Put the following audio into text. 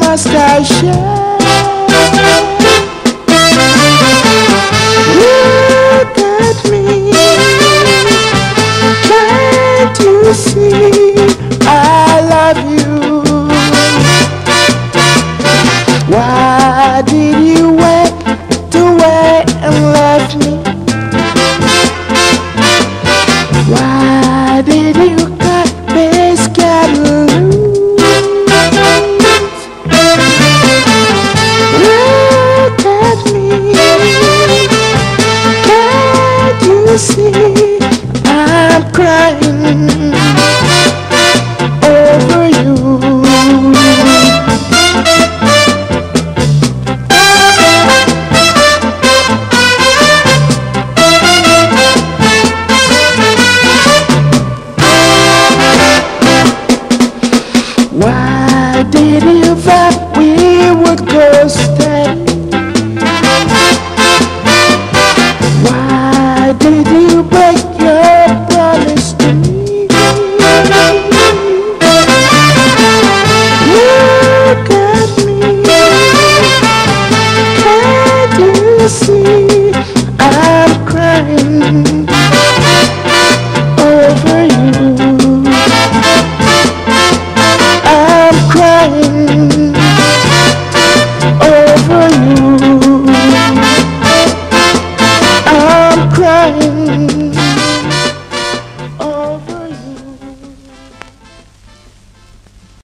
must I share? Look at me, can't you see I love you? Why did you wait away and left me? Why did you cut this cat loose? Look at me, can't you see I'm crying over you? Why did it